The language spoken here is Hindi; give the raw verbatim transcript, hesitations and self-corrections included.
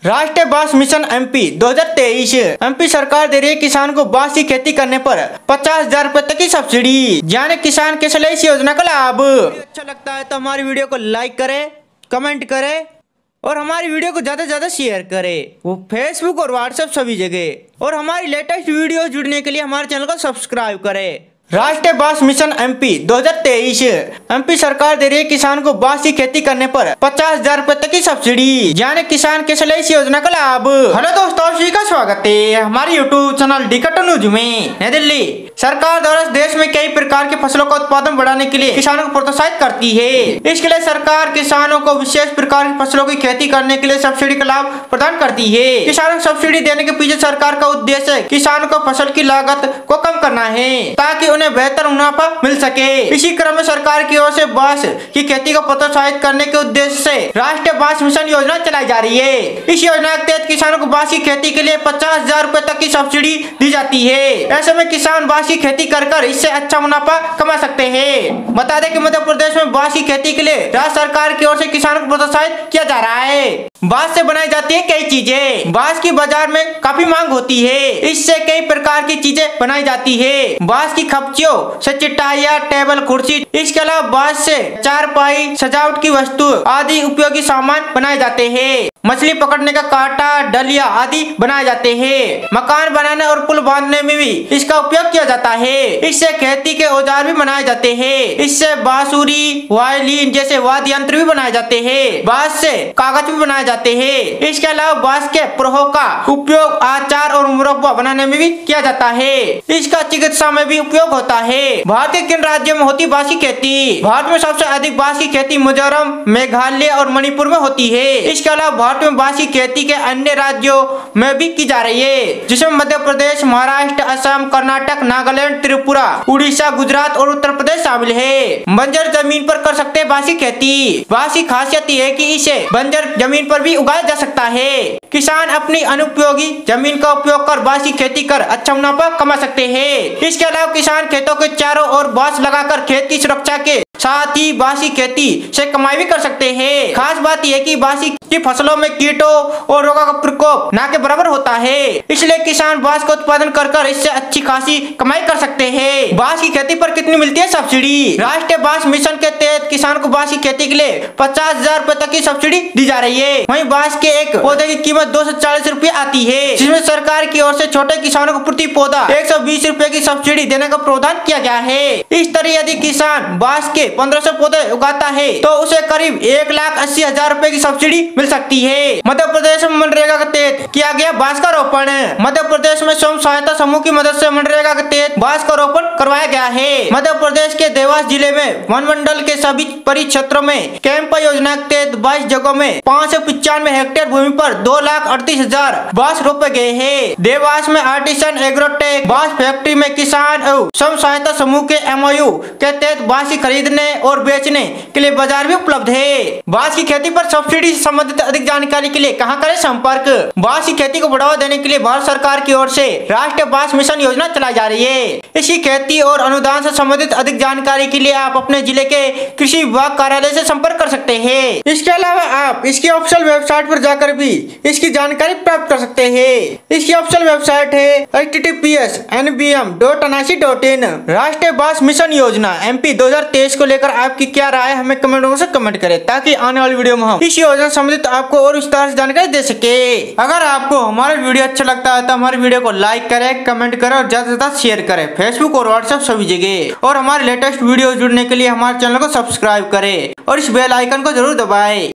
राष्ट्रीय बांस मिशन एमपी दो हज़ार तेईस। एमपी सरकार दे रही है किसान को बांस की खेती करने पर पचास हजार रूपए तक की सब्सिडी। जाने किसान कैसे ले इस योजना का लाभ। अच्छा लगता है तो हमारी वीडियो को लाइक करें, कमेंट करें और हमारी वीडियो को ज्यादा से ज्यादा शेयर करें, वो फेसबुक और व्हाट्सएप सभी जगह। और हमारी लेटेस्ट वीडियो जुड़ने के लिए हमारे चैनल को सब्सक्राइब करें। राष्ट्रीय बांस मिशन एमपी दो हज़ार तेईस। एमपी सरकार दे रही है किसान को बांस की खेती करने पर पचास हजार रूपए तक की सब्सिडी। जाने किसान कैसे ले इस योजना का लाभ। हेलो दोस्तों, सभी का स्वागत है हमारे यूट्यूब चैनल डिकट न्यूज में। नई दिल्ली सरकार द्वारा देश में कई प्रकार की फसलों का उत्पादन बढ़ाने के लिए किसानों को प्रोत्साहित करती है। इसके लिए सरकार किसानों को विशेष प्रकार की फसलों की खेती करने के लिए सब्सिडी का लाभ प्रदान करती है। किसानों को सब्सिडी देने के पीछे सरकार का उद्देश्य किसानों को फसल की लागत को कम करना है ताकि उन्हें बेहतर मुनाफा मिल सके। इसी क्रम में सरकार की ओर से बांस की खेती को प्रोत्साहित करने के उद्देश्य से राष्ट्रीय बांस मिशन योजना चलाई जा रही है। इस योजना के तहत किसानों को बांस की खेती के लिए पचास हजार रूपए तक की सब्सिडी दी जाती है। ऐसे में किसान बांस की खेती कर कर इससे अच्छा मुनाफा कमा सकते हैं। बता दें कि मध्य प्रदेश में बांस की खेती के लिए राज्य सरकार की ओर से किसानों को प्रोत्साहित किया जा रहा है। बांस से बनाई जाती है कई चीजें। बांस की बाजार में काफी मांग होती है। इससे कई प्रकार की चीजें बनाई जाती है। बांस की खपचियों से चटाइयाँ, टेबल, कुर्सी, इसके अलावा बांस से चारपाई, सजावट की वस्तु आदि उपयोगी सामान बनाए जाते हैं। मछली पकड़ने का कांटा, डलिया आदि बनाए जाते हैं। मकान बनाने और पुल बांधने में भी इसका उपयोग किया जाता है। इससे खेती के औजार भी बनाए जाते हैं। इससे बांसुरी, वायलिन जैसे वाद्य यंत्र भी बनाए जाते हैं। बांस से कागज भी बनाए जाते हैं। इसके अलावा बांस के प्रहो का उपयोग अचार और मुरब्बा बनाने में भी किया जाता है। इसका चिकित्सा में भी उपयोग होता है। भारत के किन राज्यों में होती बांस की खेती। भारत में सबसे अधिक बांस की खेती मिजोरम, मेघालय और मणिपुर में होती है। इसके अलावा भारत में बांस की खेती के अन्य राज्यों में भी की जा रही है, जिसमें मध्य प्रदेश, महाराष्ट्र, असम, कर्नाटक, नागालैंड, त्रिपुरा, उड़ीसा, गुजरात और उत्तर प्रदेश शामिल है। बंजर जमीन पर कर सकते हैं बांस की खेती। बांस की खासियत यह है कि इसे बंजर जमीन पर भी उगाया जा सकता है। किसान अपनी अनुपयोगी जमीन का उपयोग कर बांस की खेती कर अच्छा मुनाफा कमा सकते हैं। इसके अलावा किसान खेतों के चारों ओर बांस लगाकर खेत की सुरक्षा के साथ ही बांस की खेती से कमाई भी कर सकते हैं। खास बात यह कि बांस की फसलों में कीटों और रोगों का प्रकोप ना के बराबर होता है। इसलिए किसान बांस का उत्पादन कर कर इससे अच्छी खासी कमाई कर सकते हैं। बांस की खेती पर कितनी मिलती है सब्सिडी। राष्ट्रीय बांस मिशन के तहत किसान को बांस की खेती के लिए पचास हजार रूपए तक की सब्सिडी दी जा रही है। वहीं बांस के एक पौधे की कीमत दो सौ चालीस रूपए आती है, जिसमें सरकार की ओर से छोटे किसानों को प्रति पौधा एक सौ बीस रूपए की सब्सिडी देने का प्रावधान किया गया है। इस तरह यदि किसान बांस के पंद्रह सौ पौधे उगाता है तो उसे करीब एक लाख अस्सी हजार रूपए की सब्सिडी मिल सकती है। मध्य प्रदेश में मनरेगा के तहत किया गया बांस का रोपण। मध्य प्रदेश में स्वयं सहायता समूह की मदद से मनरेगा के तहत बांस का रोपण करवाया गया है। मध्य प्रदेश के देवास जिले में वन मंडल के सभी परिक्षेत्रों में कैंप योजना के तहत बाईस जगहों में पाँच सौ पिचानवे हेक्टेयर भूमि पर दो लाख अड़तीस हजार बांस रोपे गए हैं। देवास में आर्टिसन एग्रोटेक बांस फैक्ट्री में किसान और स्वयं सहायता समूह के एमओयू के तहत बांस की खरीदने और बेचने के लिए बाजार भी उपलब्ध है। बांस की खेती पर सब्सिडी से संबंधित अधिक जानकारी के लिए कहां करें संपर्क। बांस की खेती को बढ़ावा देने के लिए भारत सरकार की ओर से राष्ट्रीय बांस मिशन योजना चलाई जा रही है। इसी खेती और अनुदान से संबंधित अधिक जानकारी के लिए आप अपने जिले के कृषि विभाग कार्यालय से संपर्क कर सकते हैं। इसके अलावा आप इसकी ऑफिशियल वेबसाइट पर जाकर भी इसकी जानकारी प्राप्त कर सकते हैं। इसकी ऑफिशियल वेबसाइट है H T T P S N B M dot N I C dot in. राष्ट्रीय बांस मिशन योजना एमपी दो हज़ार तेईस को लेकर आपकी क्या राय है, हमें कमेंट बॉक्स में कमेंट करें ताकि आने वाली वीडियो में हम इस योजना संबंधित आपको और विस्तार से जानकारी दे सके। अगर आपको हमारा वीडियो अच्छा लगता है तो हमारे वीडियो को लाइक करें, कमेंट करें और ज्यादा से ज्यादा शेयर करें फेसबुक और व्हाट्सएप सभी जगह। और हमारे लेटेस्ट वीडियो जुड़ने के लिए हमारे चैनल को सब्सक्राइब करें और इस बेल आइकन को जरूर दबाएं।